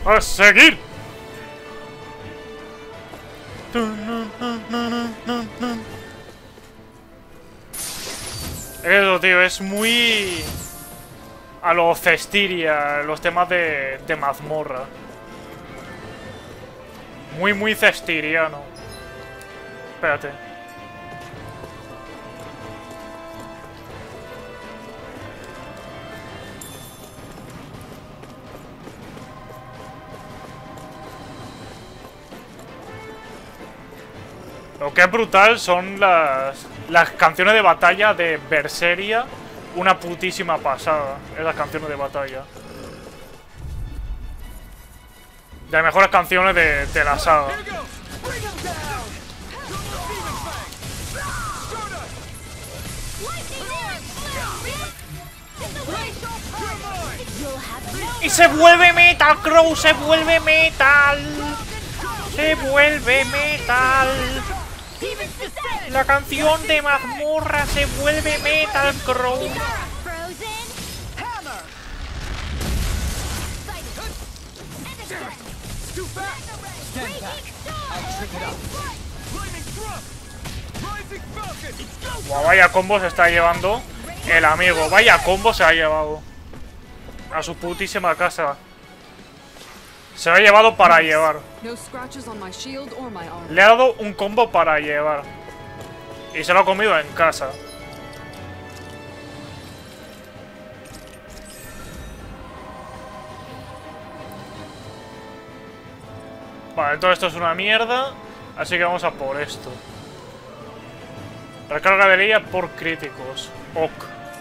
¡A seguir! Eso, tío, es muy... a lo Cestiria, los temas de mazmorra. Muy cestiriano. Espérate. Lo que es brutal son las canciones de batalla de Berseria. Una putísima pasada. Esas canciones de batalla. De las mejores canciones de la saga. Y se vuelve metal, Crow, se vuelve metal. Se vuelve metal. La canción de mazmorra se vuelve metal, Crow. Wow, vaya combo se está llevando el amigo. Vaya combo se ha llevado. A su putísima casa. Se lo ha llevado para llevar. Le ha dado un combo para llevar. Y se lo ha comido en casa. Vale, todo esto es una mierda. Así que vamos a por esto. Recarga de línea por críticos. Ok.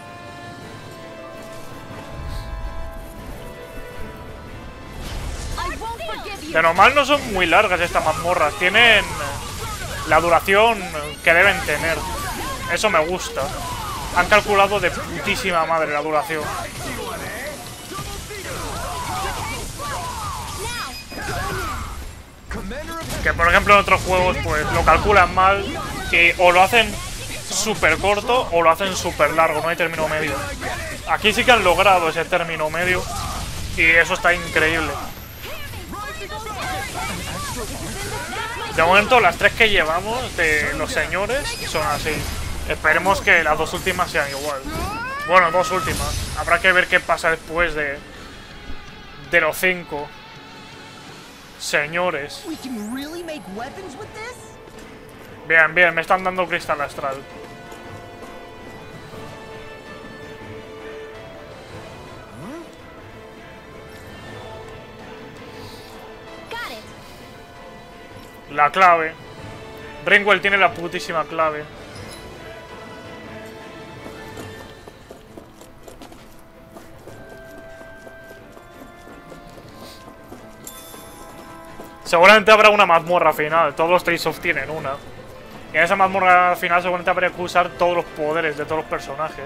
De normal no son muy largas estas mazmorras. Tienen la duración que deben tener. Eso me gusta. Han calculado de putísima madre la duración. Que por ejemplo en otros juegos pues lo calculan mal. Y o lo hacen súper corto o lo hacen súper largo. No hay término medio. Aquí sí que han logrado ese término medio. Y eso está increíble. De momento las tres que llevamos de los señores son así. Esperemos que las dos últimas sean igual. Bueno, dos últimas. Habrá que ver qué pasa después de los 5 señores. Bien, bien, me están dando cristal astral. La clave. Ringwell tiene la putísima clave. Seguramente habrá una mazmorra final. Todos los Tales of tienen una. Y en esa mazmorra final seguramente habrá que usar todos los poderes de todos los personajes.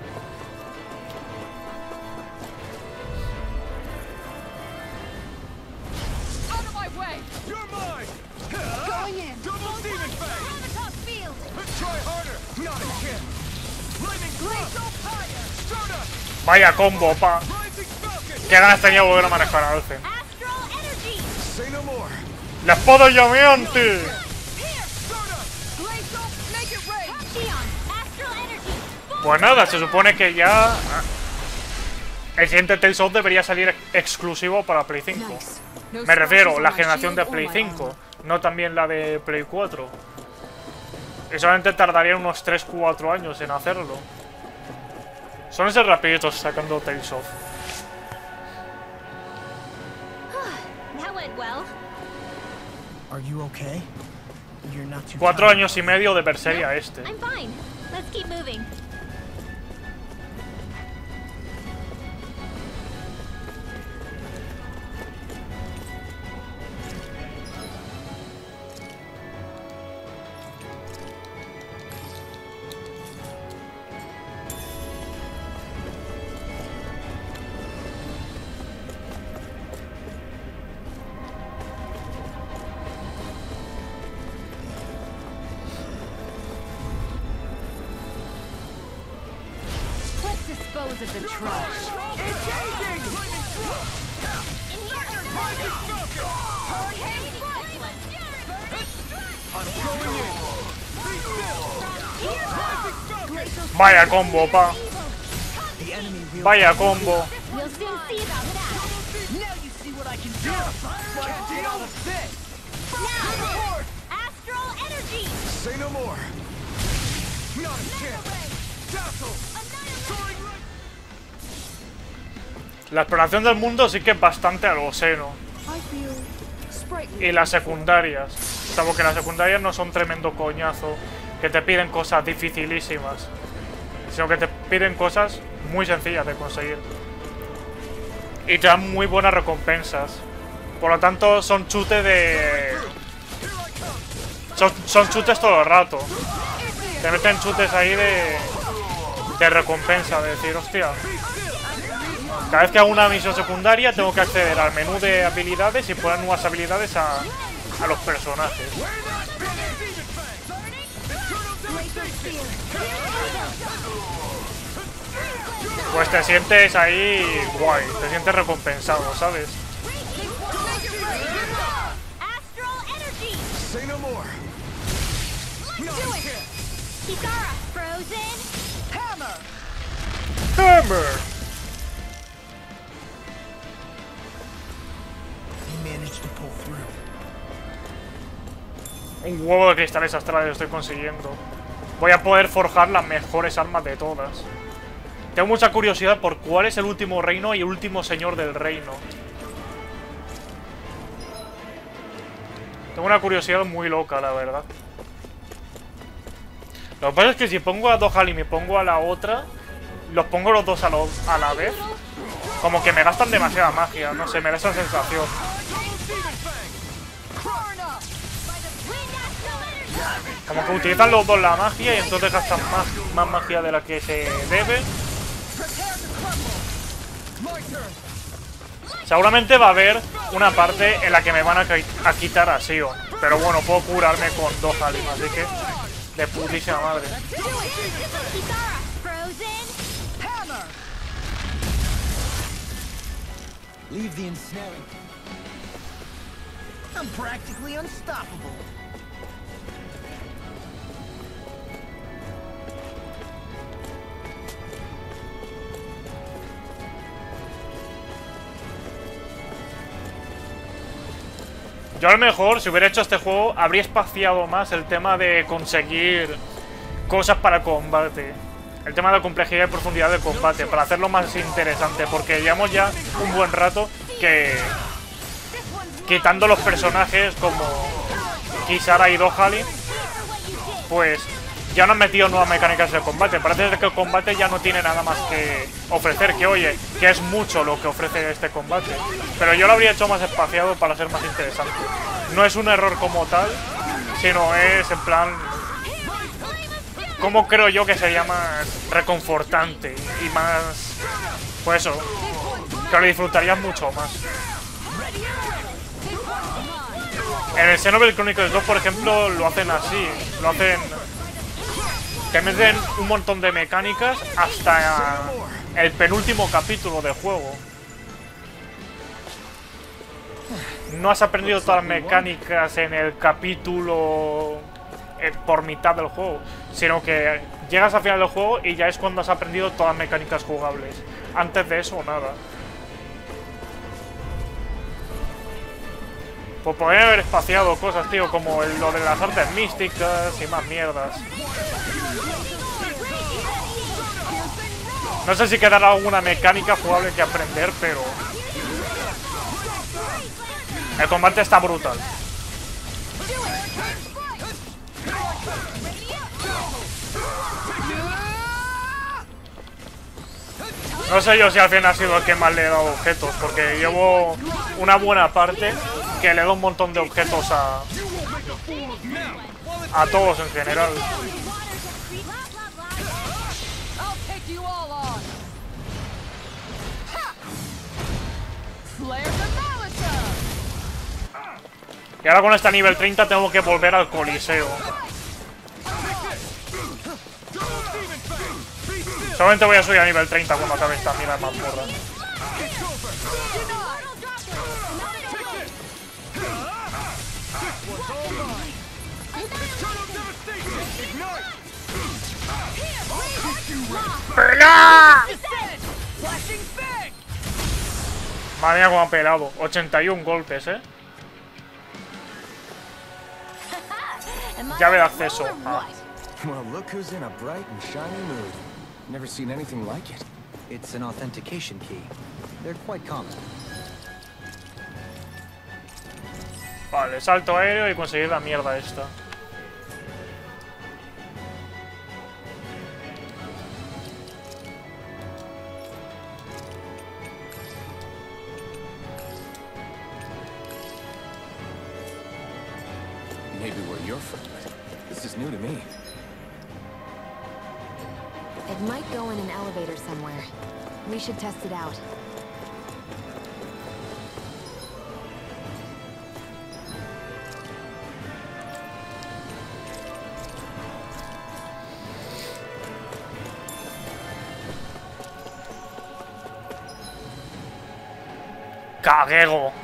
Vaya combo, pa. Qué ganas tenía de volver a manejar a Alce. ¡La espada llameante! Pues nada, se supone que ya el siguiente Tales of debería salir exclusivo para Play 5. Me refiero, la generación de Play 5, no también la de Play 4. Y solamente tardaría unos 3-4 años en hacerlo. Son esos rapiditos sacando Tales of. 4 años y medio de Berseria este. Of the trash. Vaya combo, pa. Vaya combo. La exploración del mundo sí que es bastante algo seno. Y las secundarias. Salvo que las secundarias no son tremendo coñazo, que te piden cosas dificilísimas, sino que te piden cosas muy sencillas de conseguir. Y te dan muy buenas recompensas. Por lo tanto, son chutes de... Son chutes todo el rato. Te meten chutes ahí de recompensa, de decir, hostia. Cada vez que hago una misión secundaria tengo que acceder al menú de habilidades y poner nuevas habilidades a los personajes. Pues te sientes ahí guay, te sientes recompensado, ¿sabes? Hammer. Un huevo de cristales astrales estoy consiguiendo. Voy a poder forjar las mejores armas de todas. Tengo mucha curiosidad por cuál es el último reino y el último señor del reino. Tengo una curiosidad muy loca, la verdad. Lo que pasa es que si pongo a Dohalim y me pongo a la otra, los pongo los dos a la vez, como que me gastan demasiada magia, no sé, me da esa sensación. Como que utilizan los dos la magia y entonces gastan más magia de la que se debe. Seguramente va a haber una parte en la que me van a quitar a Sion. Pero bueno, puedo curarme con Dohalim, así que de putísima madre. Leave the ensnaring. I'm practically unstoppable. Yo a lo mejor, si hubiera hecho este juego, habría espaciado más el tema de conseguir cosas para combate. El tema de complejidad y profundidad del combate, para hacerlo más interesante, porque llevamos ya un buen rato que... quitando los personajes como Kisara y Dohalim, pues ya no han metido nuevas mecánicas de combate. Parece que el combate ya no tiene nada más que ofrecer, que oye, que es mucho lo que ofrece este combate. Pero yo lo habría hecho más espaciado para ser más interesante. No es un error como tal, sino es en plan... ¿Cómo creo yo que sería más reconfortante y más... pues eso, que lo disfrutarías mucho más? En el Xenoblade Chronicles 2, por ejemplo, lo hacen así. Lo hacen... te meten un montón de mecánicas hasta el penúltimo capítulo del juego. No has aprendido todas las mecánicas en el capítulo por mitad del juego, sino que llegas al final del juego y ya es cuando has aprendido todas las mecánicas jugables. Antes de eso, nada. Pues podrían haber espaciado cosas, tío, como lo de las artes místicas y más mierdas. No sé si quedará alguna mecánica jugable que aprender, pero... el combate está brutal. No sé yo si al final ha sido el que más le he dado objetos, porque llevo una buena parte que le doy un montón de objetos a todos en general. Y ahora con este nivel 30 tengo que volver al Coliseo. Solamente voy a subir a nivel 30 cuando acabe esta mira mazmorra. ¡No! Madre mía, cómo ha pelado. 81 golpes, Llave de acceso. Ah. Well, look who's in a bright and shiny mood. Never seen anything like it. It's an authentication key. They're quite common. Vale, salto aéreo y conseguir la mierda esta. Maybe we're your friend. This is new to me. It might go in an elevator somewhere. We should test it out. ¡Caguego!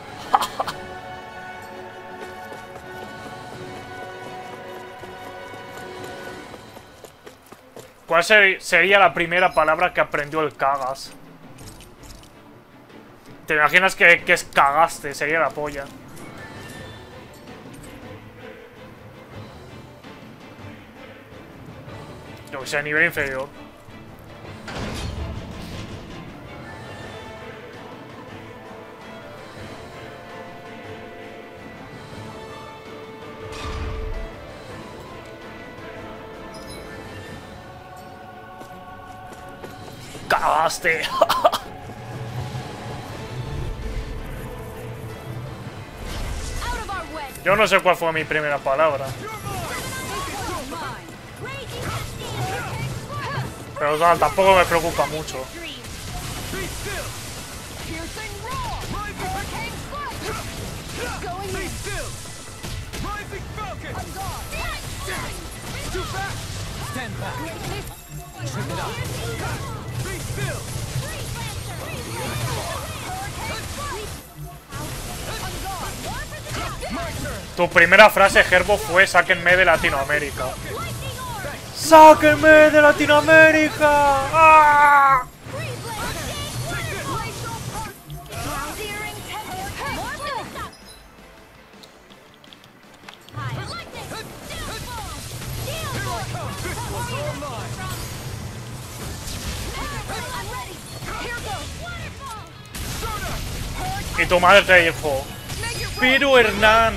¿Cuál sería la primera palabra que aprendió el cagas? ¿Te imaginas que es cagaste? Sería la polla. Yo que sé, a nivel inferior. ¡Cagaste! Yo no sé cuál fue mi primera palabra. Pero no, tampoco me preocupa mucho. Tu primera frase, Gerbo, fue sáquenme de Latinoamérica. ¡Sáquenme de Latinoamérica! ¡Ah! Y tu madre te dijo: pero Hernán,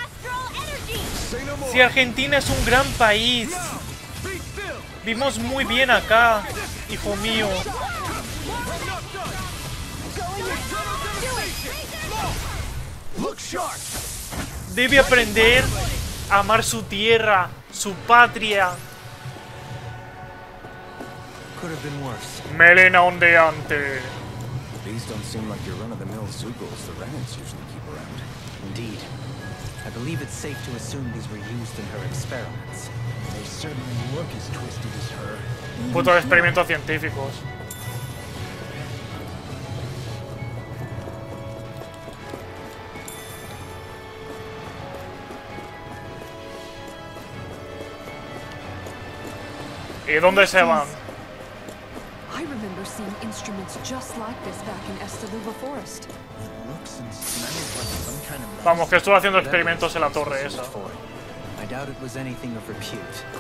si Argentina es un gran país, vivimos muy bien acá, hijo mío. Debe aprender a amar su tierra, su patria. Melena ondeante. These don't seem like your run-of-the-mill Zeugles the Renans usually keep around. Indeed. I believe it's safe to assume these were used in her experiments. They certainly look as twisted as her. Putos experimentos científicos. ¿Y dónde se van? I remember seeing instruments just like this back in Estaluba Forest. Vamos, que estuve haciendo experimentos en la torre esa. I doubt it was anything of repute.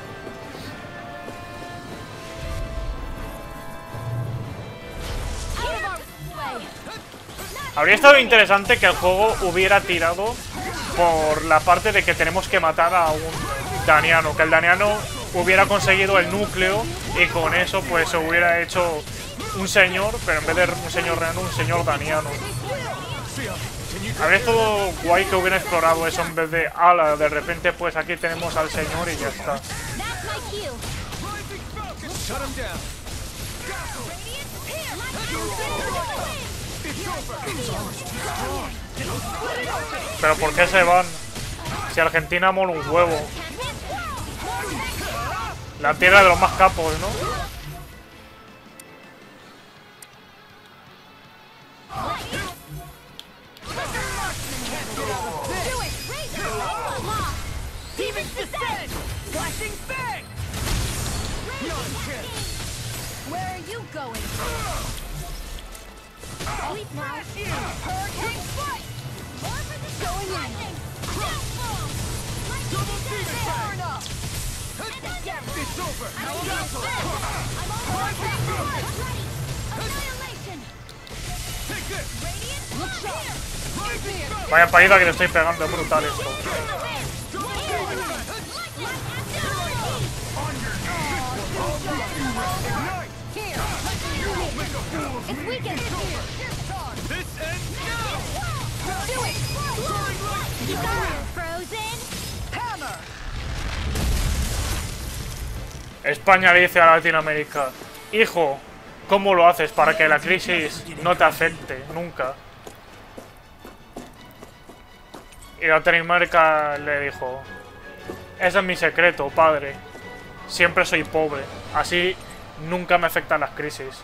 Habría estado interesante que el juego hubiera tirado por la parte de que tenemos que matar a un Daniano, que el Daniano hubiera conseguido el núcleo y con eso pues se hubiera hecho un señor, pero en vez de un señor reano, un señor Daniano. Habría estado guay que hubiera explorado eso en vez de ala, de repente pues aquí tenemos al señor y ya está. Pero ¿por qué se van? Si Argentina mola un huevo. La tierra de los más capos, ¿no? Where are you going? Sleep now. Hurricane strike! More for the going in. Double demon turn up. It's over. I'm on hurricane strike. Annihilation. Take this. Look sharp. Vaya paliza que le estoy pegando, es brutal esto. It's weekend here. This ends now. Do it. You got it, Frozen. Hammer. España le dice a Latinoamérica: hijo, ¿cómo lo haces para que la crisis no te afecte nunca? Y Latinoamérica le dijo: ese es mi secreto, padre. Siempre soy pobre, así nunca me afectan las crisis.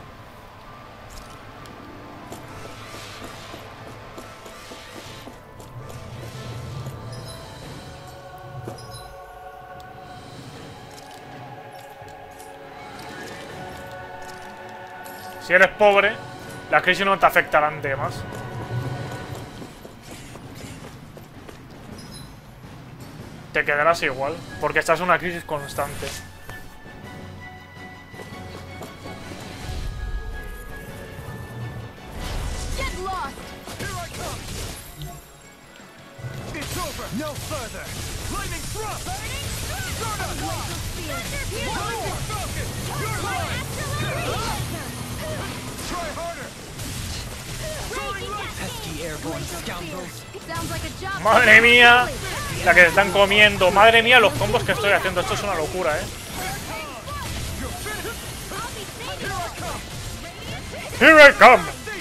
Si eres pobre, las crisis no te afectarán de más. Te quedarás igual, porque estás en una crisis constante. Get lost. Here I come. It's over. No further. Lightning thrust. Start up. Lightning Falcon. You're mine. Try harder. Pesky airborne scoundrels. Sounds like a job. Madre mía, la que se están comiendo. Madre mía, los combos que estoy haciendo. Esto es una locura, Here I come.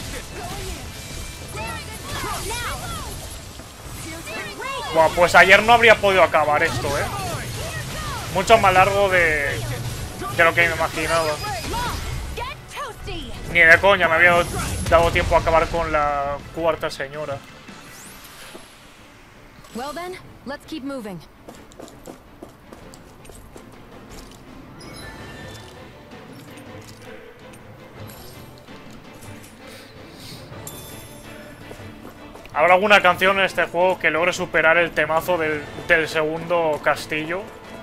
Buah, pues ayer no habría podido acabar esto, Mucho más largo de lo que me imaginaba. Ni de coña me había dado tiempo a acabar con la cuarta señora. Well then, let's keep moving. ¿Habrá alguna canción en este juego que logre superar el temazo del segundo castillo?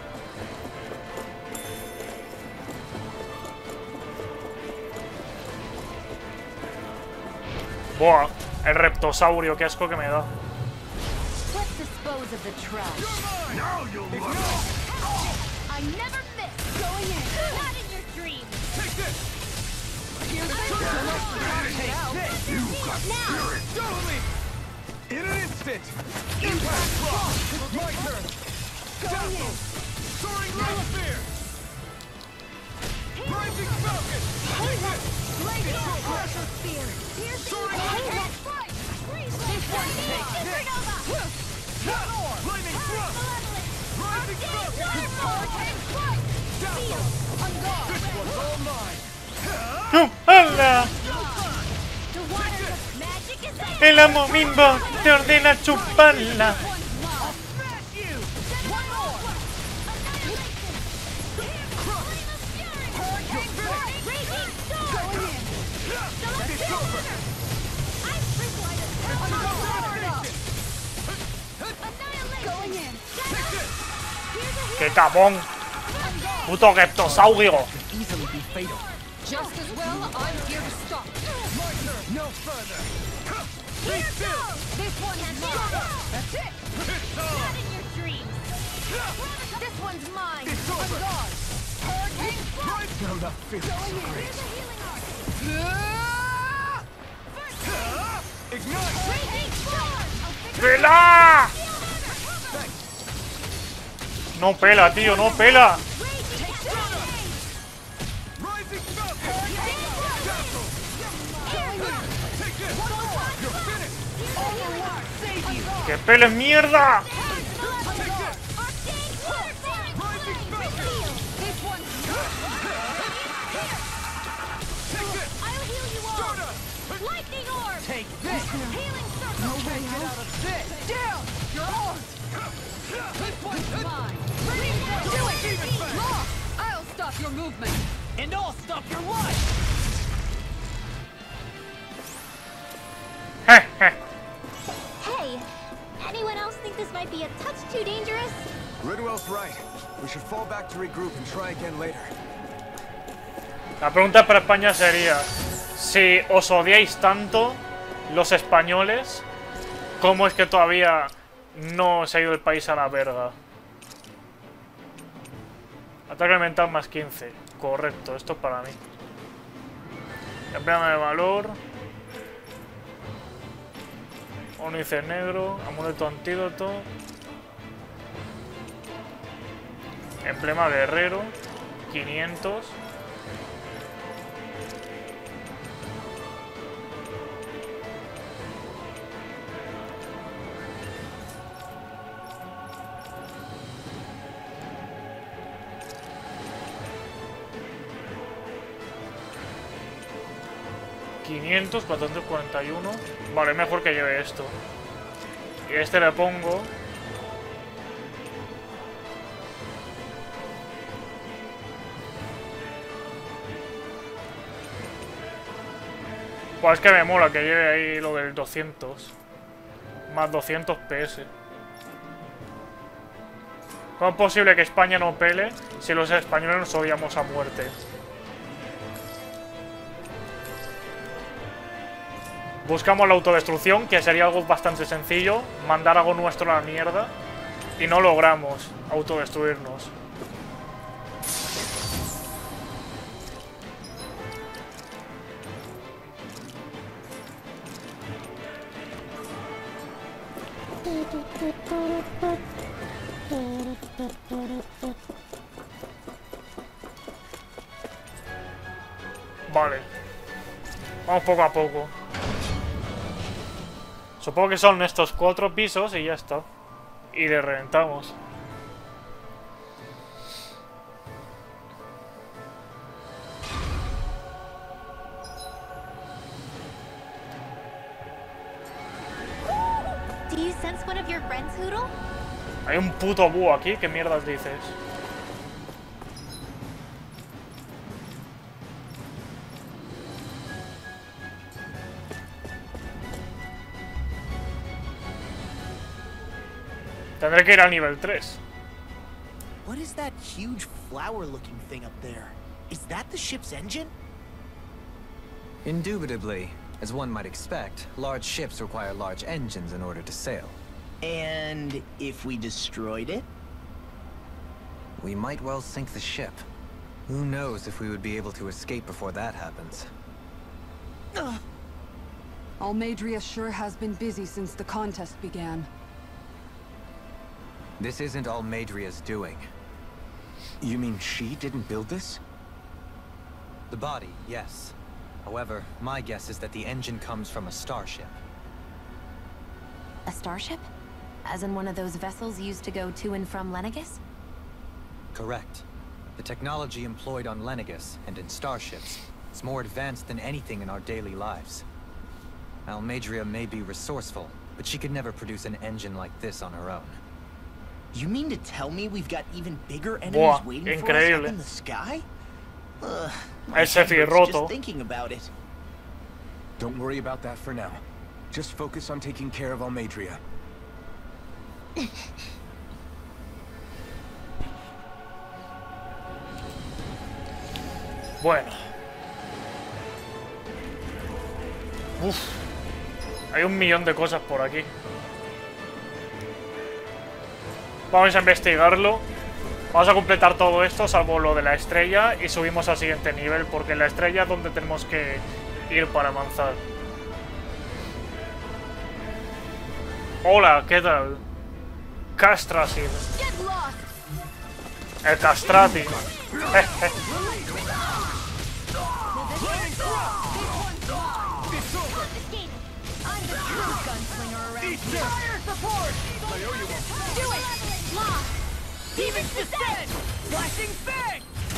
Buah, el reptosaurio, qué asco que me da. Let's dispose of the trash. Now you'll learn. I never miss. Going in. Not in your dreams. Take this. You got spirit. Don't leave. In an instant. Impact block. It's my turn. Dazzle. Soaring Red Spear. Rising Falcon. Take this. Blazing pressure spear. Soaring Lightning thrust. Rising Falcon. Dazzle. This one's all mine. ¡Hala! The water of magic is there. El amo Mimbo te ordena chuparla. ¡Qué cabón! ¡Puto reptosaurio! Easily be fatal. Just as well, I'm here to stop. No further. This one has mine. That's it. Not in your dreams. This one's mine. It's over. Hurricane Not enough physics. Here's a healing art. Ignite. Raging storm. ¡Pela! No pela, tío, no pela. Rising Falcon. Dazzle. Take this. You're finished. ¡Que peles mierda! I'll heal you all. Lightning orb. Take this. Healing circle. Down. You're on. This one's mine. Do it. Lost. I'll stop your movement. And I'll stop your life! Hey, anyone else think this might be a touch too dangerous? Ridwell's right. We should fall back to regroup and try again later. La pregunta para España sería: si os odiáis tanto los españoles, ¿cómo es que todavía no se ha ido el país a la verga? Ataque mental más 15. Correcto, esto es para mí. Emblema de valor. Ónice negro. Amuleto antídoto. Emblema guerrero. 500. $500, 441. Vale, mejor que lleve esto. Y este le pongo. Pues es que me mola que lleve ahí lo del 200. Más 200 PS. ¿Cómo es posible que España no pele si los españoles nos odiamos a muerte? Buscamos la autodestrucción, que sería algo bastante sencillo. Mandar algo nuestro a la mierda. Y no logramos autodestruirnos. Vale. Vamos poco a poco. Supongo que son estos 4 pisos y ya está. Y le reventamos. Do you sense one of your friends, Hoodle? Hay un puto búho aquí, ¿qué mierdas dices? Tendré que ir al nivel 3. What is that huge flower-looking thing up there? Is that the ship's engine? Indubitably. As one might expect, large ships require large engines in order to sail. And if we destroyed it? We might well sink the ship. Who knows if we would be able to escape before that happens. Almeidria sure has been busy since the contest began. This isn't Almeidria's doing. You mean she didn't build this? The body, yes. However, my guess is that the engine comes from a starship. A starship? As in one of those vessels used to go to and from Lenegus? Correct. The technology employed on Lenegus and in starships is more advanced than anything in our daily lives. Almeidria may be resourceful, but she could never produce an engine like this on her own. You mean to tell me we've got even bigger enemies waiting for us up in the sky? My head hurts just thinking about it. Don't worry about that for now. Just focus on taking care of Almeidria. Bueno. Uf. Hay un millón de cosas por aquí. Vamos a investigarlo. Vamos a completar todo esto, salvo lo de la estrella, y subimos al siguiente nivel, porque la estrella es donde tenemos que ir para avanzar. Hola, ¿qué tal? Castrasid. El Castrati. Demon descent! Flashing fang!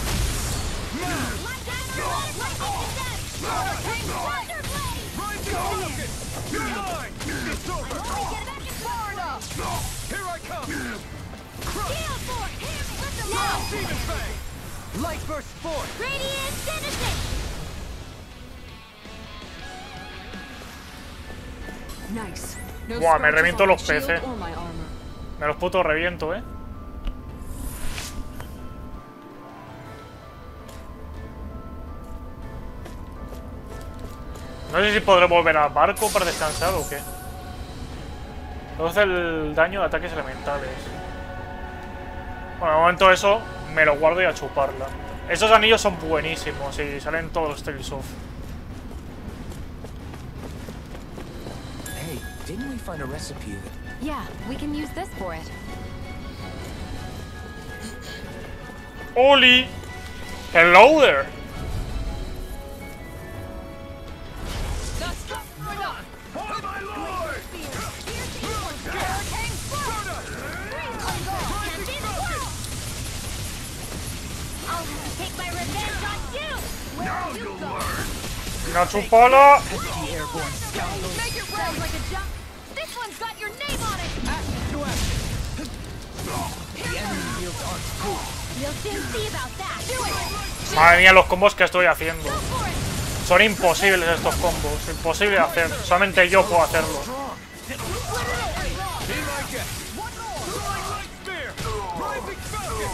You're mine! It's over! Far enough! Here I come! Demon fang! Light burst forth. Radiant citizen. Nice. No Buah, me scratches reviento on los my shield peces. or my armor. Me los puto reviento, No sé si podré volver al barco para descansar o qué. Reduce el daño de ataques elementales. Bueno, de momento eso me lo guardo y a chuparla. Esos anillos son buenísimos y salen todos los Tales of. Hey, didn't we find a recipe that... Yeah, we can use this for it. Oli! Hello there! Oh my lord! I'll have to take my revenge on you. Now you'll learn. ¡Una chupala! Pesky airborne scoundrel! Make it sound like a jump. This one's got your name on it. The enemy yields aren't cool. You'll soon see about that. Do it. Madre mía, los combos que estoy haciendo. Go for it. Son imposibles estos combos. Imposible de hacer. Solamente yo puedo hacerlo. Be like it. Soaring light spear. Rising falcon.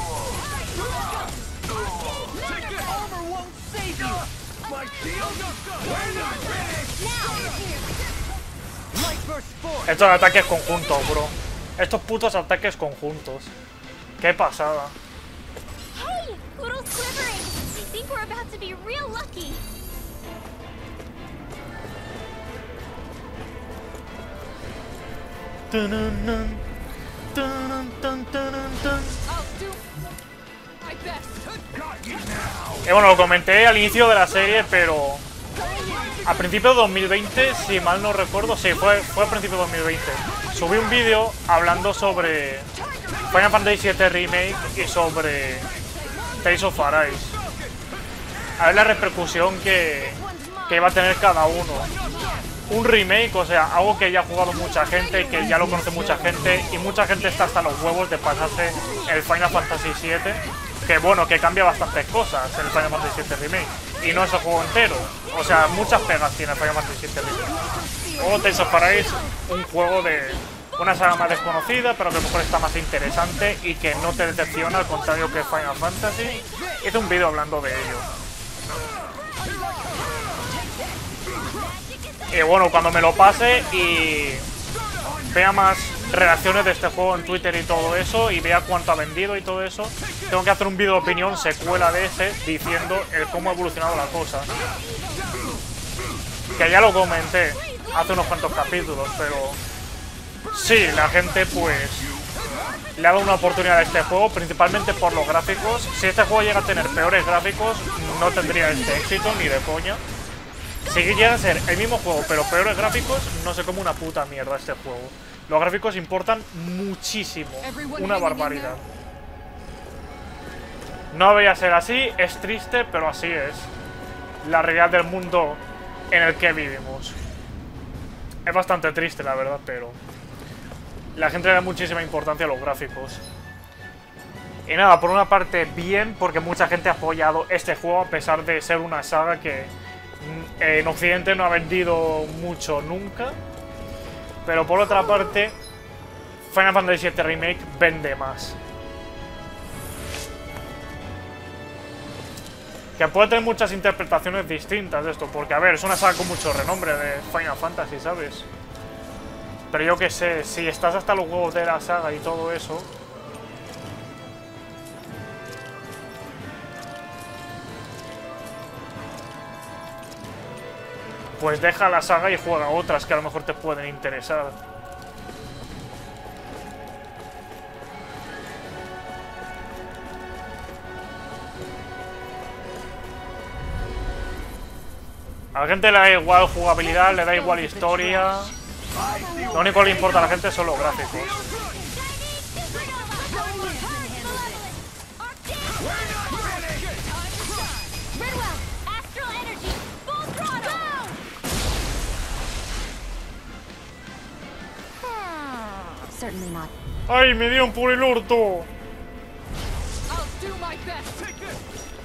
Take this. Armor won't save you. My shield. We're not finished. Now. Light burst forth. Estos ataques conjuntos, bro. Estos putos ataques conjuntos. Qué pasada. Hey, Poodle's quivering. I think we're about to be real lucky. I'll do my best. Got you now. Y bueno, lo comenté al inicio de la serie, pero a principios de 2020, si mal no recuerdo, sí, fue a principios de 2020. Subí un vídeo hablando sobre Final Fantasy VII Remake y sobre Tales of Arise. A ver la repercusión que iba a tener cada uno. Un remake, o sea, algo que ya ha jugado mucha gente, que ya lo conoce mucha gente, y mucha gente está hasta los huevos de pasarse el Final Fantasy VII, que bueno, que cambia bastantes cosas el Final Fantasy VII Remake, y no es el juego entero, o sea, muchas pegas tiene el Final Fantasy VII Remake. O Tales of Arise, un juego de una saga más desconocida, pero que a lo mejor está más interesante y que no te decepciona, al contrario que Final Fantasy. Hice un vídeo hablando de ello. Y bueno, cuando me lo pase y vea más reacciones de este juego en Twitter y todo eso, y vea cuánto ha vendido y todo eso, tengo que hacer un vídeo de opinión secuela de ese, diciendo el cómo ha evolucionado la cosa. Que ya lo comenté hace unos cuantos capítulos, pero sí, la gente pues le ha dado una oportunidad a este juego, principalmente por los gráficos. Si este juego llega a tener peores gráficos, no tendría este éxito ni de coña. Si llega a ser el mismo juego, pero peores gráficos, no sé cómo una puta mierda este juego. Los gráficos importan muchísimo, una barbaridad. No debería ser así, es triste, pero así es. La realidad del mundo en el que vivimos. Es bastante triste, la verdad, pero la gente le da muchísima importancia a los gráficos. Y nada, por una parte bien, porque mucha gente ha apoyado este juego a pesar de ser una saga que en Occidente no ha vendido mucho nunca. Pero por otra parte, Final Fantasy VII Remake vende más. Que puede tener muchas interpretaciones distintas de esto, porque a ver, es una saga con mucho renombre de Final Fantasy, ¿sabes? Pero yo qué sé, si estás hasta los huevos de la saga y todo eso, pues deja la saga y juega otras que a lo mejor te pueden interesar. A la gente le da igual jugabilidad, le da igual historia. Lo único que le importa a la gente son los gráficos. ¡Ay, me dio un purilurto!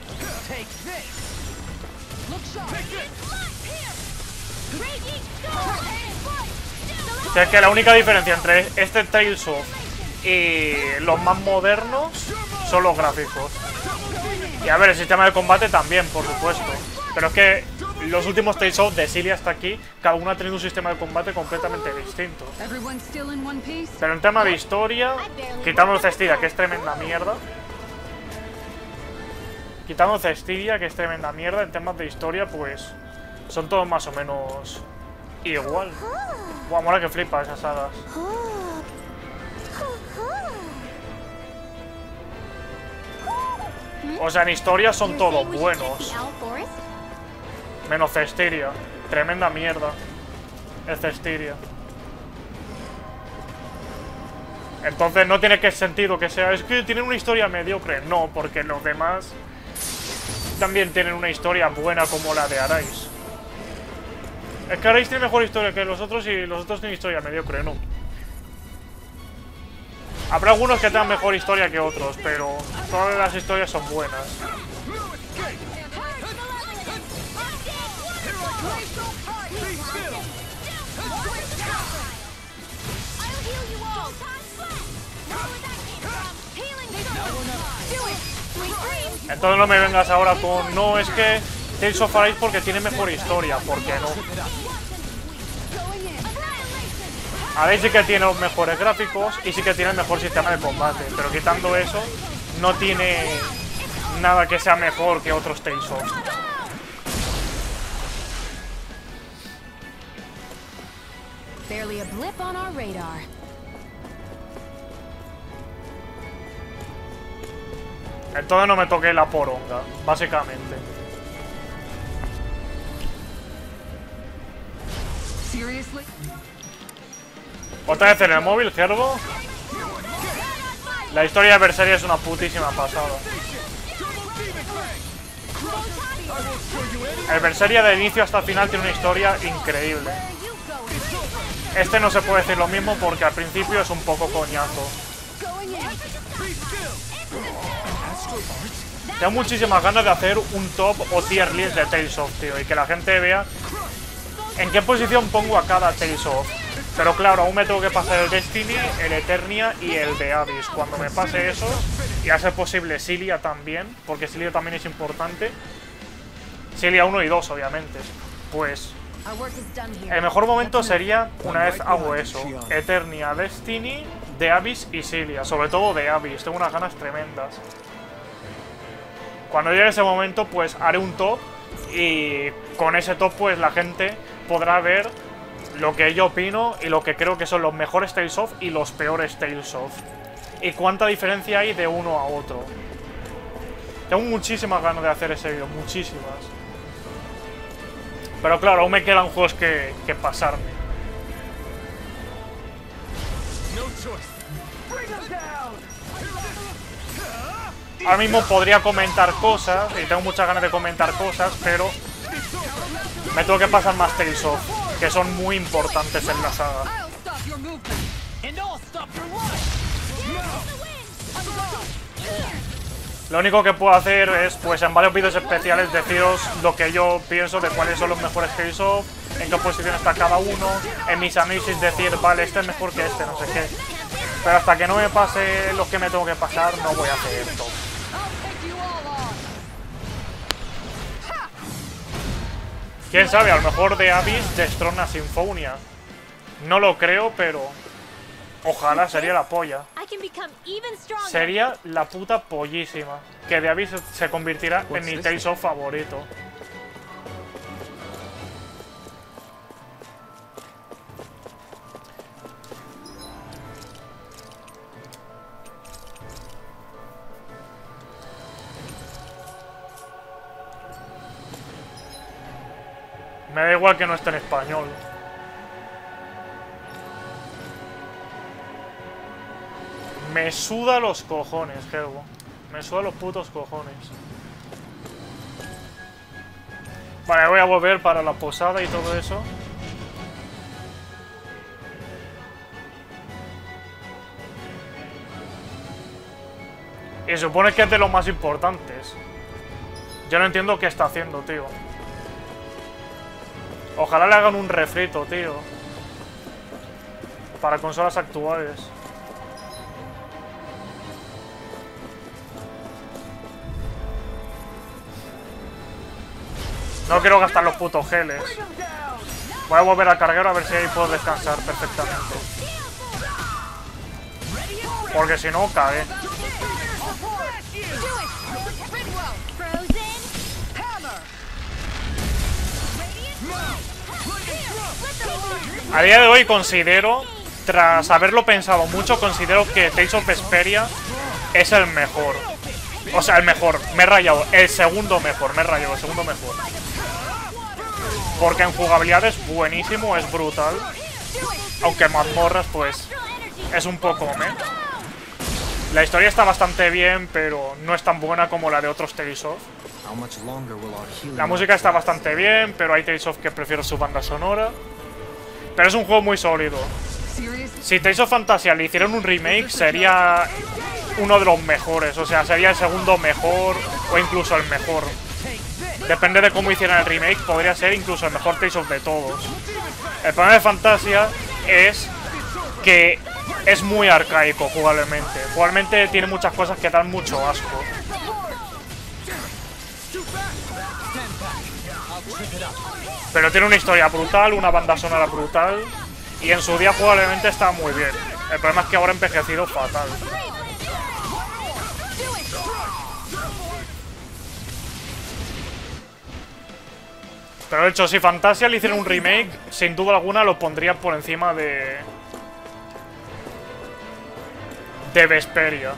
O sea que la única diferencia entre este Tales of y los más modernos son los gráficos. Y a ver, el sistema de combate también, por supuesto. Pero es que los últimos Tales of de Xillia hasta aquí, cada uno ha tenido un sistema de combate completamente distinto. Pero en tema de historia, quitando Cestiria, que es tremenda mierda. Quitando Cestiria, que es tremenda mierda, en temas de historia, pues son todos más o menos igual. Buah, mola que flipa esas sagas. O sea, en historia son todos buenos. Menos Cestiria. Tremenda mierda. Es Cestiria. Entonces no tiene que sentido que sea... Es que tienen una historia mediocre. No, porque los demás también tienen una historia buena como la de Arais. Es que Arais tiene mejor historia que los otros y los otros tienen historia mediocre, no. Habrá algunos que tengan mejor historia que otros, pero todas las historias son buenas. Entonces no me vengas ahora con... No, es que Tales of Arise porque tiene mejor historia. ¿Por qué no? Arais sí que tiene los mejores gráficos y sí que tiene el mejor sistema de combate. Pero quitando eso, no tiene nada que sea mejor que otros Tales of. Barely a blip on our radar. Entonces no me toqué la poronga, básicamente. Otra vez en el móvil, Gerbo. La historia de Berseria es una putísima pasada. El Berseria de inicio hasta el final tiene una historia increíble. Este no se puede decir lo mismo porque al principio es un poco coñazo. Tengo muchísimas ganas de hacer un top o tier list de Tales of, tío, y que la gente vea en qué posición pongo a cada Tales of. Pero claro, aún me tengo que pasar el Destiny, el Eternia y el de Abyss. Cuando me pase eso, y a ser posible Xillia también, porque Xillia también es importante. Xillia 1 y 2, obviamente. Pues el mejor momento sería una vez hago eso: Eternia, Destiny, de Abyss y Xillia. Sobre todo de Abyss, tengo unas ganas tremendas. Cuando llegue ese momento, pues haré un top y con ese top pues la gente podrá ver lo que yo opino y lo que creo que son los mejores Tales of y los peores Tales of. Y cuánta diferencia hay de uno a otro. Tengo muchísimas ganas de hacer ese vídeo, muchísimas. Pero claro, aún me quedan juegos que pasarme. Ahora mismo podría comentar cosas, y tengo muchas ganas de comentar cosas, pero me tengo que pasar más Tales of, que son muy importantes en la saga. Lo único que puedo hacer es, pues en varios vídeos especiales, deciros lo que yo pienso de cuáles son los mejores Tales of, en qué posición está cada uno, en mis análisis decir, vale, este es mejor que este, no sé qué. Pero hasta que no me pase los que me tengo que pasar, no voy a hacer top. Quién sabe, a lo mejor de Abyss destrona Symphonia. No lo creo, pero ojalá, sería la polla. Sería la puta pollísima que de Abyss se convirtiera en mi Tales of favorito. Me da igual que no esté en español. Me suda los cojones, Gerbo. Me suda los putos cojones. Vale, voy a volver para la posada y todo eso. Y supone que es de los más importantes. Yo no entiendo qué está haciendo, tío. Ojalá le hagan un refrito, tío. Para consolas actuales. No quiero gastar los putos geles. Voy a volver al carguero a ver si ahí puedo descansar perfectamente. Porque si no, cagué. A día de hoy considero, tras haberlo pensado mucho, considero que Tales of Vesperia es el mejor. O sea, el mejor, me he rayado. El segundo mejor, me he rayado, el segundo mejor. Porque en jugabilidad es buenísimo, es brutal. Aunque mazmorras, pues, es un poco meh. La historia está bastante bien, pero no es tan buena como la de otros Tales of. La música está bastante bien, pero hay Tales of que prefiero su banda sonora. Pero es un juego muy sólido. Si Tales of Fantasia le hicieran un remake, sería uno de los mejores. O sea, sería el segundo mejor o incluso el mejor. Depende de cómo hicieran el remake, podría ser incluso el mejor Tales of de todos. El problema de Fantasia es que es muy arcaico jugablemente. Jugablemente tiene muchas cosas que dan mucho asco. Pero tiene una historia brutal, una banda sonora brutal. Y en su día jugablemente está muy bien. El problema es que ahora ha envejecido fatal. Pero de hecho, si Fantasia le hiciera un remake, sin duda alguna lo pondría por encima de Vesperia.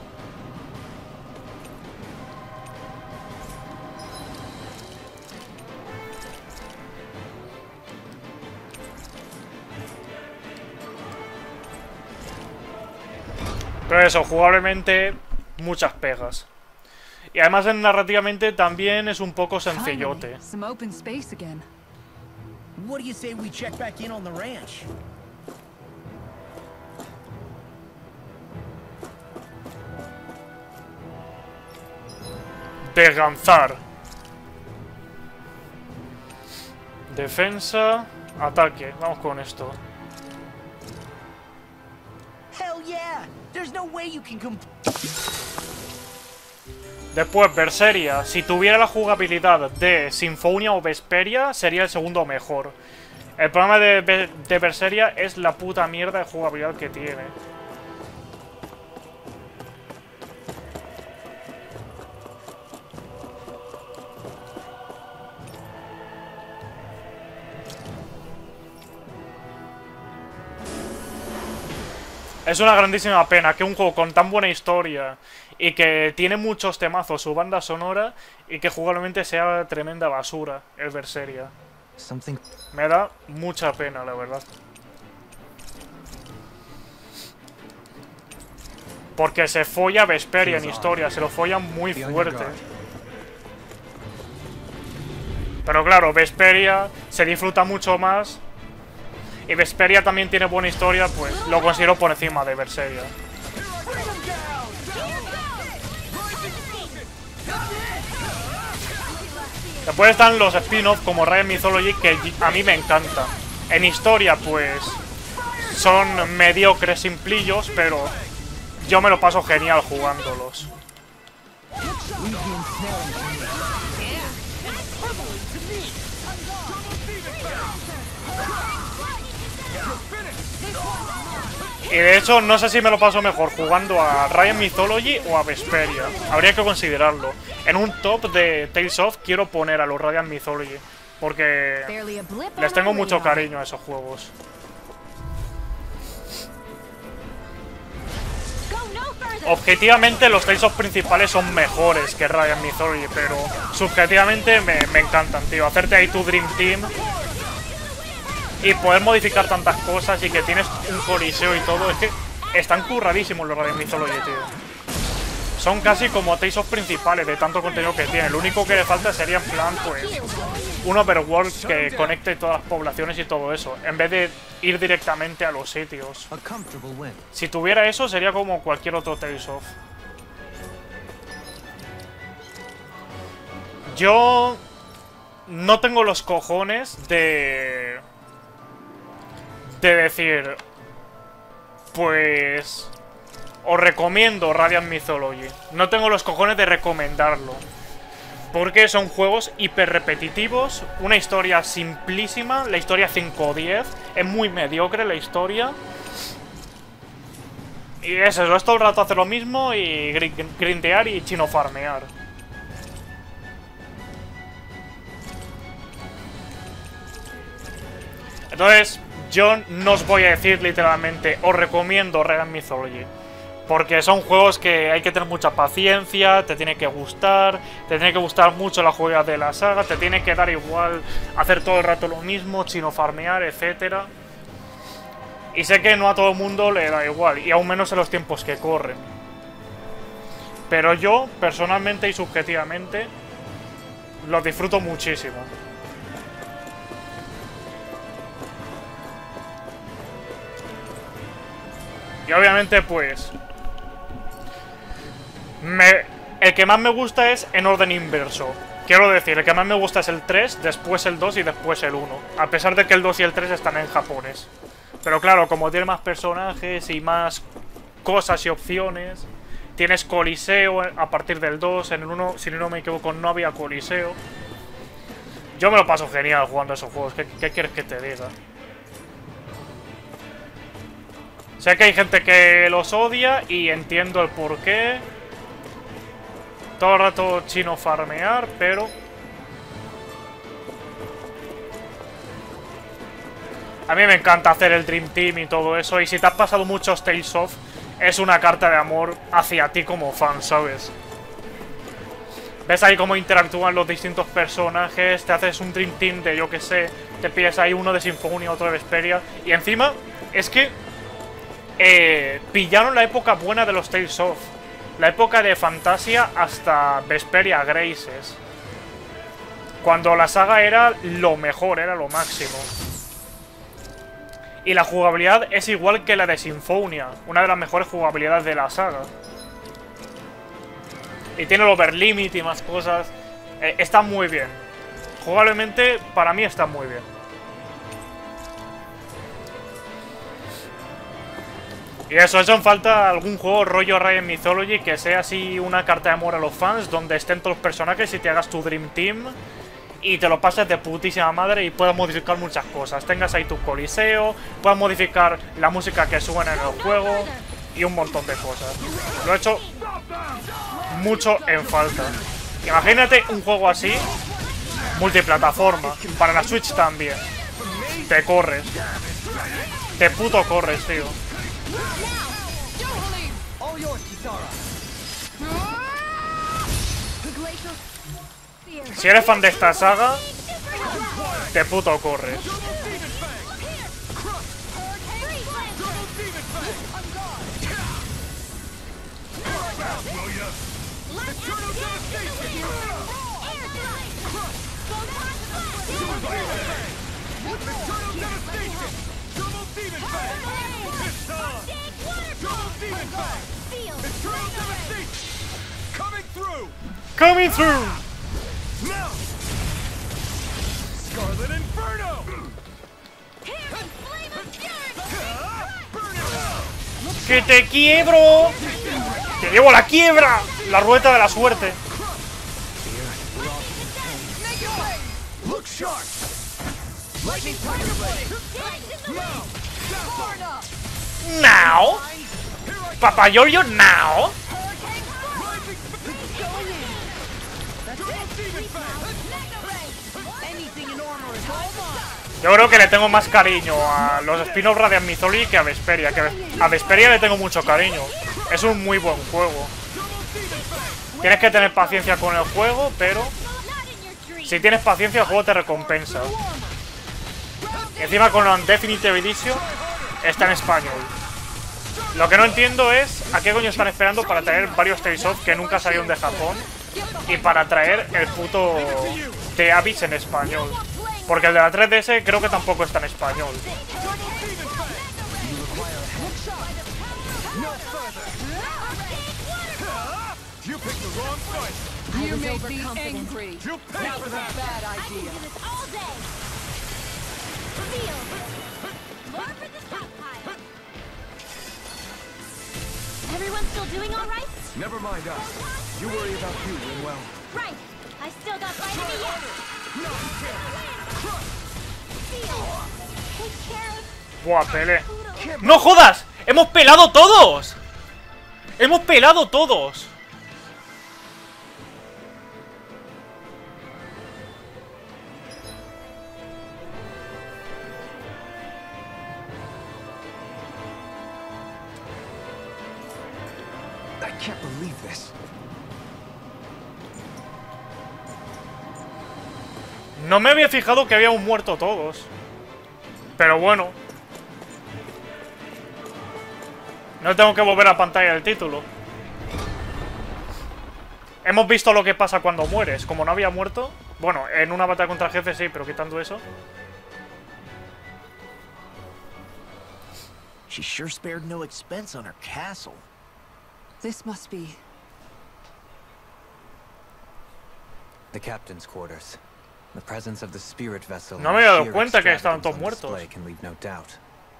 Pero eso, jugablemente, muchas pegas. Y además narrativamente también es un poco sencillote. Descansar. Defensa, ataque. Vamos con esto. Después, Berseria. Si tuviera la jugabilidad de Sinfonia o Vesperia, sería el segundo mejor. El problema de Berseria es la puta mierda de jugabilidad que tiene. Es una grandísima pena que un juego con tan buena historia y que tiene muchos temazos, su banda sonora, y que jugablemente sea tremenda basura el Berseria. Me da mucha pena, la verdad. Porque se folla Vesperia en historia, se lo follan muy fuerte. Pero claro, Vesperia se disfruta mucho más. Y Vesperia también tiene buena historia, pues lo considero por encima de Berseria. Después están los spin-offs como Ryan Mythology, que a mí me encantan. En historia, pues, son mediocres, simplillos, pero yo me lo paso genial jugándolos. Y de hecho, no sé si me lo paso mejor jugando a Ryan Mythology o a Vesperia. Habría que considerarlo. En un top de Tales of quiero poner a los Ryan Mythology, porque les tengo mucho cariño a esos juegos. Objetivamente los Tales of principales son mejores que Ryan Mythology, pero subjetivamente me encantan, tío. Hacerte ahí tu Dream Team y poder modificar tantas cosas y que tienes un coliseo y todo. Es que están curradísimos los Ryan Mythology, tío. Son casi como Tales of principales de tanto contenido que tienen. Lo único que le falta sería en plan, pues, un overworld que conecte todas las poblaciones y todo eso, en vez de ir directamente a los sitios. Si tuviera eso sería como cualquier otro Tales of. yo no tengo los cojones de decir, pues os recomiendo Radiant Mythology. No tengo los cojones de recomendarlo, porque son juegos hiper repetitivos, una historia simplísima, la historia 5-10, es muy mediocre la historia. Y eso, es todo el rato hacer lo mismo y grindear y chino farmear. Entonces, yo no os voy a decir literalmente, os recomiendo Radiant Mythology, porque son juegos que hay que tener mucha paciencia, te tiene que gustar mucho la jugabilidad de la saga, te tiene que dar igual hacer todo el rato lo mismo, chino farmear, etcétera. Y sé que no a todo el mundo le da igual, y aún menos en los tiempos que corren. Pero yo, personalmente y subjetivamente, lo disfruto muchísimo. Y obviamente, pues... el que más me gusta es en orden inverso. Quiero decir, el que más me gusta es el 3, después el 2 y después el 1. A pesar de que el 2 y el 3 están en japonés. Pero claro, como tiene más personajes y más cosas y opciones... Tienes Coliseo a partir del 2. En el 1, si no me equivoco, no había Coliseo. Yo me lo paso genial jugando a esos juegos. ¿Qué quieres que te diga? Sé que hay gente que los odia y entiendo el porqué. Todo el rato chino farmear, pero... A mí me encanta hacer el Dream Team y todo eso. Y si te has pasado muchos Tales of, es una carta de amor hacia ti como fan, ¿sabes? Ves ahí cómo interactúan los distintos personajes. Te haces un Dream Team de, yo que sé, te pides ahí uno de Symphonia, otro de Vesperia. Y encima, es que... pillaron la época buena de los Tales of. La época de Fantasia hasta Vesperia Graces. Cuando la saga era lo mejor, era lo máximo. Y la jugabilidad es igual que la de Symphonia, una de las mejores jugabilidades de la saga. Y tiene el overlimit y más cosas. Está muy bien. Jugablemente, para mí está muy bien. Y eso en falta algún juego rollo Radiant Mythology que sea así una carta de amor a los fans, donde estén todos los personajes y te hagas tu Dream Team y te lo pases de putísima madre y puedas modificar muchas cosas. Tengas ahí tu Coliseo, puedas modificar la música que suena en el juego y un montón de cosas. Lo he hecho mucho en falta. Imagínate un juego así, multiplataforma, para la Switch también. Te corres. Te puto corres, tío. Si eres fan de esta saga, te puto corres. Coming through. Scarlet Inferno. ¡Que te quiebro! ¡Te llevo la quiebra! La rueda de la suerte. Now. Papa Giorgio, now. Yo creo que le tengo más cariño a los spin-off Radiant Mythology que a Vesperia. A Vesperia le tengo mucho cariño. Es un muy buen juego. Tienes que tener paciencia con el juego, pero si tienes paciencia el juego te recompensa. Y encima con la Definitive Edition está en español. Lo que no entiendo es a qué coño están esperando para traer varios Tales of que nunca salieron de Japón y para traer el puto The Abyss en español. Porque el de la 3DS creo que tampoco está en español. You picked the wrong fight. You made me angry. You'll pay That for was a that. bad I can idea. do this all day. Feel. More for the stockpile. Everyone still doing all right? Never mind us. You worry about you, Rinwell. Right. I still got light in me yet. No, you can't. Crush. Feel. Take care of Buah, pele. Poodle. ¡No jodas! ¡Hemos pelado todos! ¡Hemos pelado todos! I can't believe this. No me había fijado que habíamos muerto todos. Pero bueno. No tengo que volver a pantalla del título. Hemos visto lo que pasa cuando mueres. Como no había muerto... Bueno, en una batalla contra el jefe sí, pero quitando eso... She sure spared no expense on her castle. This must be... The captain's quarters. The presence of the spirit vessel. No me he dado cuenta que estaban todos muertos. Can leave no doubt.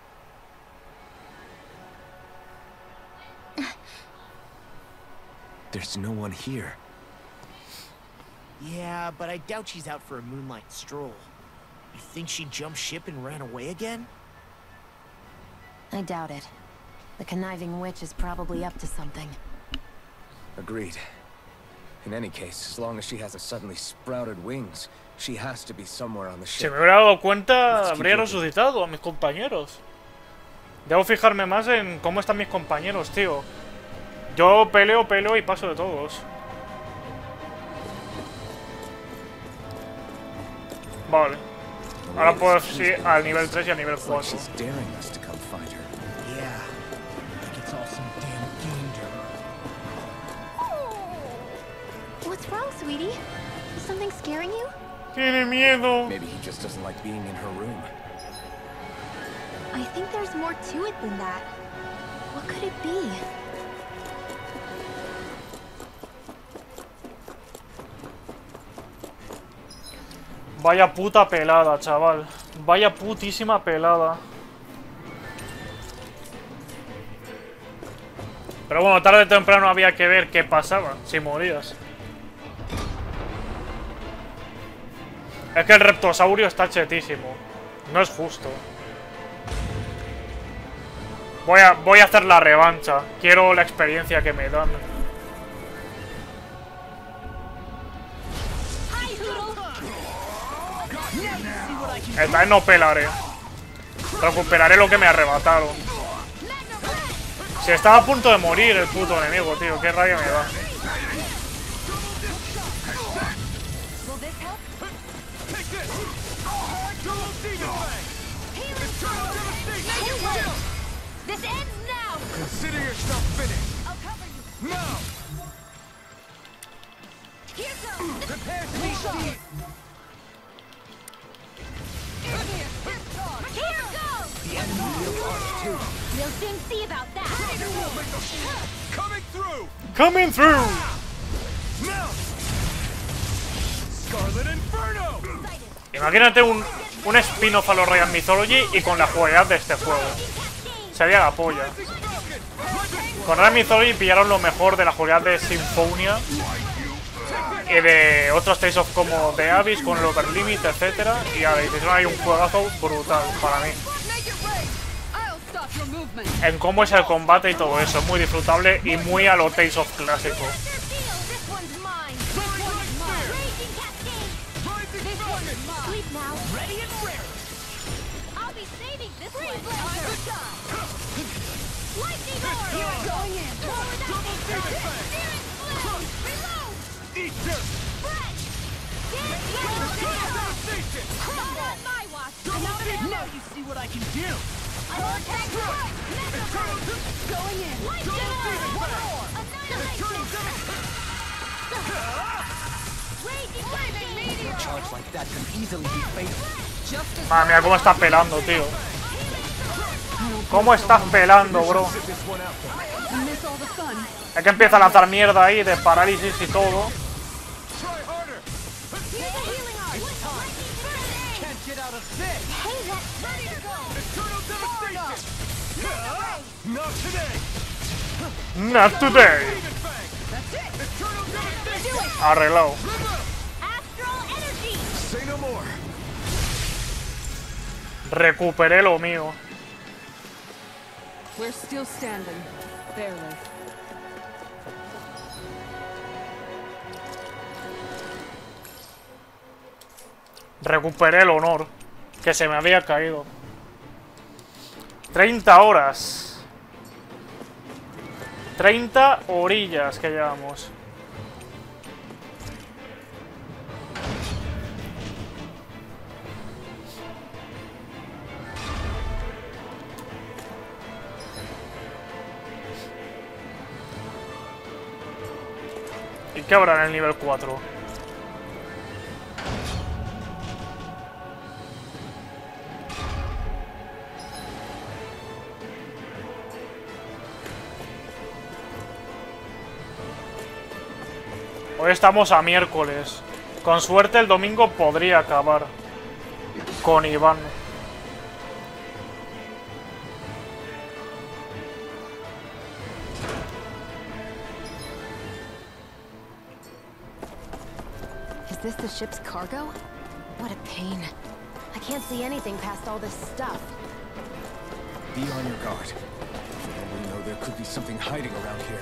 There's no one here. Yeah, but I doubt she's out for a moonlight stroll. You think she jumped ship and ran away again? I doubt it. The conniving witch is probably up to something. Agreed. In any case, as long as she hasn't suddenly sprouted wings, she has to be somewhere on the Si ship. me hubiera dado cuenta, habría resucitado a mis compañeros. Debo fijarme más en cómo están mis compañeros, tío. Yo peleo y paso de todos. Vale. Ahora puedo ir al nivel 3 y al nivel 4. She's daring us to come find her. Yeah. Like it's all some damn game to her. What's wrong, sweetie? Is something scaring you? Tiene miedo. Maybe he just doesn't like being in her room. I think there's more to it than that. What could it be? Vaya puta pelada, chaval. Vaya putísima pelada. Pero bueno, tarde o temprano había que ver qué pasaba si morías. Es que el reptosaurio está chetísimo. No es justo. Voy a hacer la revancha. Quiero la experiencia que me dan. Esta vez no pelaré. Recuperaré lo que me arrebataron. Si estaba a punto de morir el puto enemigo, tío. Qué rabia me da. Consider yourself finished. I'll cover you. Now, Here goes. prepare to be seized. Here goes. The enemy will arch too. We'll soon see about that. Coming through. Coming through. Now, Scarlet Inferno. Imagínate un spin-off a los Royal Mythology y con la jugabilidad de este juego. Sería la polla. Con Royal Mythology pillaron lo mejor de la jugabilidad de Symphonia y de otros Tales of como The Abyss con el Overlimit, etc. Y ahora hicieron ahí un juegazo brutal para mí. En cómo es el combate y todo eso. Es muy disfrutable y muy a lo Tales of clásico. This one's mine. This one's mine. Raging Cascade. This one's mine. Sleep now. Ready and rare. I'll be saving this one. Lightning orb. Here going in. Double Demon Fang. Spirit flame. Reload. Eat dirt. Fresh. Devastation. Not on my watch. Now you see what I can do. Vortex. Going in. Lightning orb. Annihilation. Raging Cascade. A charge like that can easily be fatal. Madre mía, cómo está pelando, tío. ¿Cómo estás pelando, bro? Es que empieza a lanzar mierda ahí de parálisis y todo. Not today. Arreglado. Recuperé lo mío. We're still standing, barely. Recuperé el honor que se me había caído. 30 horas. 30 orillas que llevamos. ¿Y qué habrá en el nivel 4? Hoy estamos a miércoles. Con suerte el domingo podría acabar con Iván. Is this the ship's cargo? What a pain. I can't see anything past all this stuff. Be on your guard. For all we know, there could be something hiding around here.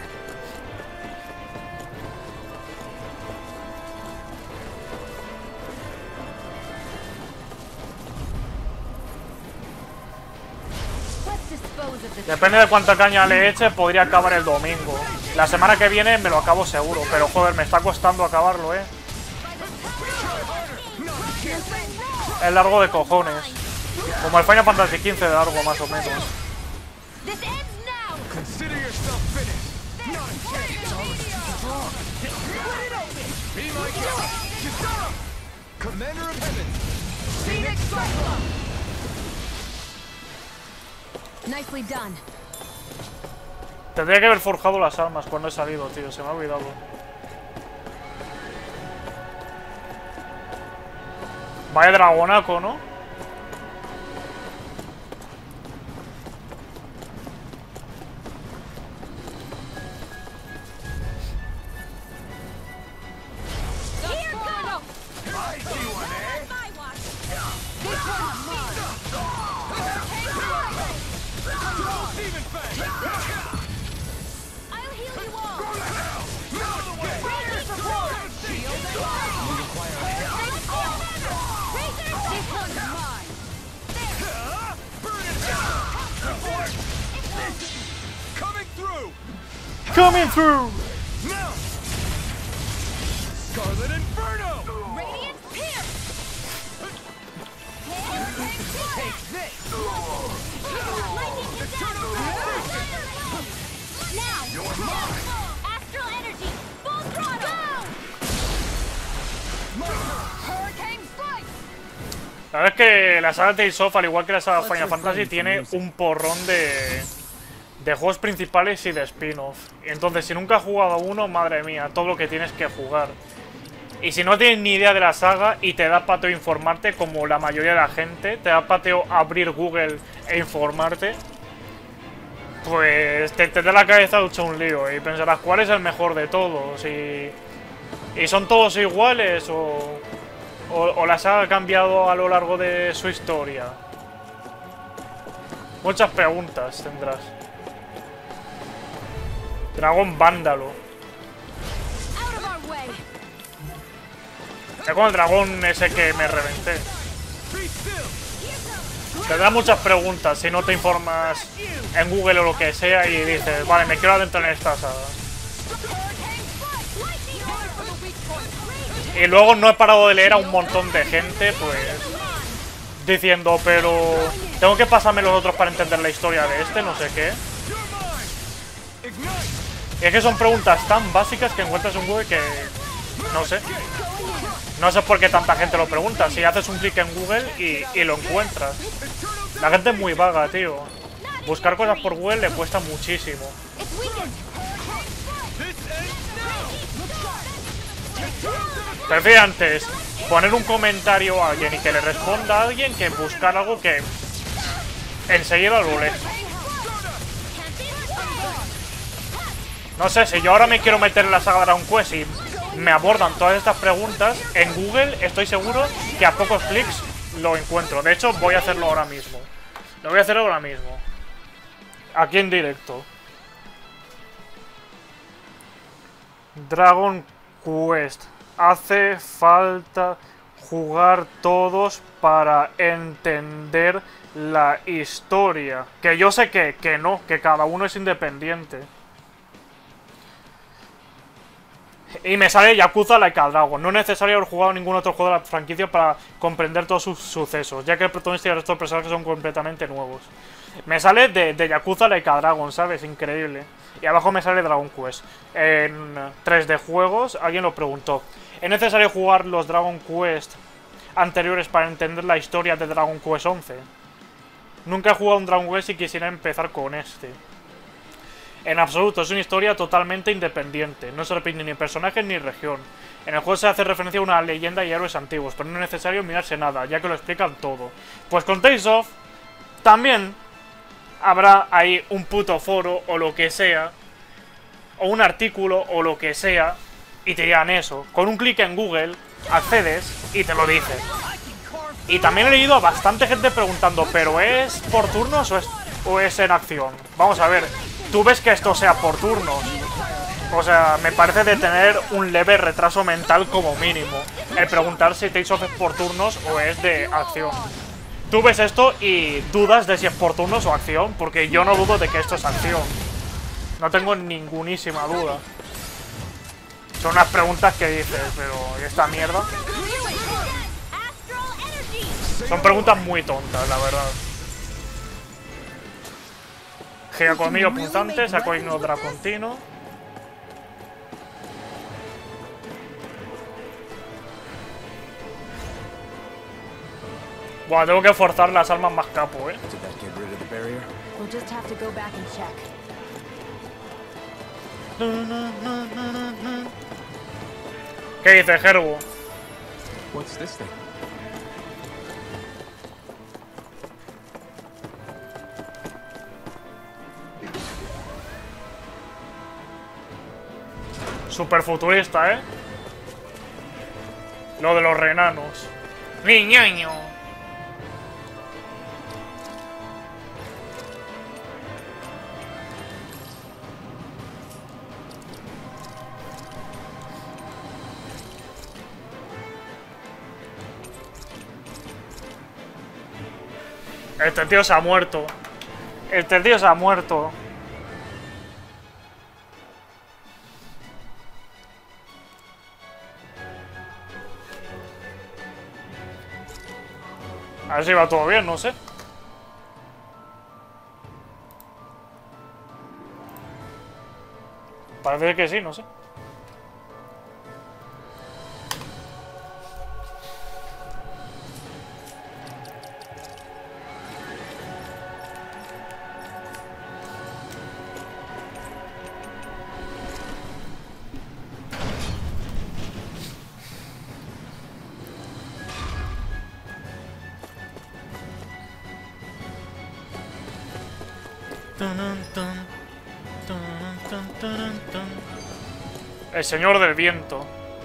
Depende de cuánta caña le eche, podría acabar el domingo. La semana que viene me lo acabo seguro, pero joder, me está costando acabarlo, Es largo de cojones. Como el Final Fantasy XV de largo, más o menos. Nicely done. Tendría que haber forjado las armas cuando he salido, tío. Se me ha olvidado. Vaya dragonaco, ¿no? Coming through! Now! Scarlet Inferno! Radiant Pierce! Take this! Now! You're mine! Astral Energy! Full throttle! Hurricane Strike! La verdad es que la saga Tales of, al igual que la saga Final Fantasy, tiene un porrón de juegos principales y de spin-off. Entonces, si nunca has jugado uno, madre mía, todo lo que tienes que jugar. Y si no tienes ni idea de la saga y te da pateo informarte, como la mayoría de la gente, te da pateo abrir Google e informarte, pues te da la cabeza hecho un lío y pensarás, ¿cuál es el mejor de todos? ¿Y son todos iguales o la saga ha cambiado a lo largo de su historia? Muchas preguntas tendrás. Dragón Vándalo. Es con el dragón ese que me reventé. Te da muchas preguntas si no te informas en Google o lo que sea y dices, vale, me quiero adentrar en esta saga. Y luego no he parado de leer a un montón de gente, pues, diciendo, pero tengo que pasarme los otros para entender la historia de este, no sé qué. Y es que son preguntas tan básicas que encuentras en Google que... no sé. No sé por qué tanta gente lo pregunta. Si haces un clic en Google y lo encuentras. La gente es muy vaga, tío. Buscar cosas por Google le cuesta muchísimo. Prefiero antes poner un comentario a alguien y que le responda a alguien que buscar algo que enseguida lo lees. No sé, si yo ahora me quiero meter en la saga Dragon Quest y me abordan todas estas preguntas, en Google estoy seguro que a pocos clics lo encuentro. De hecho, voy a hacerlo ahora mismo. Lo voy a hacer ahora mismo. Aquí en directo. Dragon Quest. Hace falta jugar todos para entender la historia. Que yo sé que no, que cada uno es independiente. Y me sale Yakuza Like a Dragon. No es necesario haber jugado ningún otro juego de la franquicia para comprender todos sus sucesos, ya que el protagonista y el resto de personajes son completamente nuevos. Me sale de Yakuza Like a Dragon, ¿sabes? Increíble. Y abajo me sale Dragon Quest. En 3D Juegos, alguien lo preguntó. ¿Es necesario jugar los Dragon Quest anteriores para entender la historia de Dragon Quest 11? Nunca he jugado un Dragon Quest y quisiera empezar con este. En absoluto, es una historia totalmente independiente. No se repite ni personajes ni región. En el juego se hace referencia a una leyenda y héroes antiguos, pero no es necesario mirarse nada, ya que lo explican todo. Pues con Tales of también habrá ahí un puto foro o lo que sea, o un artículo o lo que sea, y te dirán eso. Con un clic en Google accedes y te lo dice. Y también he leído a bastante gente preguntando, ¿pero es por turnos o es en acción? Vamos a ver, tú ves que esto sea por turnos. O sea, me parece de tener un leve retraso mental como mínimo el preguntar si Tales of es por turnos o es de acción. Tú ves esto y dudas de si es por turnos o acción, porque yo no dudo de que esto es acción. No tengo ningunísima duda. Son unas preguntas que dices, pero ¿y esta mierda? Son preguntas muy tontas, la verdad. Gigacolmillo punzante, saco Ignodra continuo. Buah, tengo que forzar las armas más capo, We'll just have to go back and check. ¿Qué dice Herbu? What's this thing? Super futurista, ¿eh? Lo de los renanos. ¡Niñaño! Este tío se ha muerto. Este tío se ha muerto. A ver si va todo bien, no sé. Parece que sí, no sé. El señor del viento.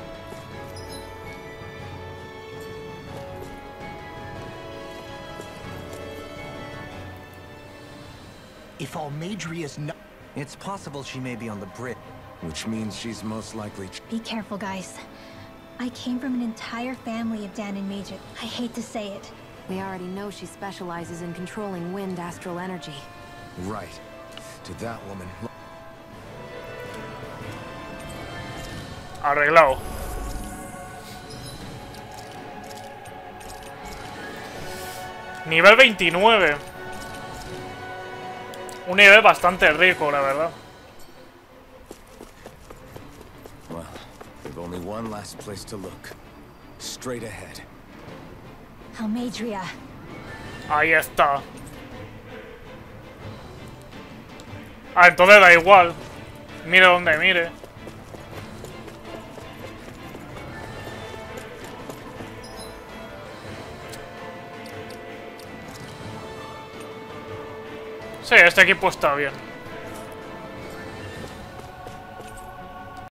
If Almadria's not... It's possible she may be on the bridge, which means she's most likely... Be careful, guys. I came from an entire family of Dan and Major. I hate to say it. We already know she specializes in controlling wind astral energy. Right. To that woman... Arreglado. Nivel 29. Un nivel bastante rico, la verdad. Well, we've only one last place to look. Straight ahead. Almadria. Ahí está. Ah, entonces da igual. Mire donde mire. Sí, este equipo está bien.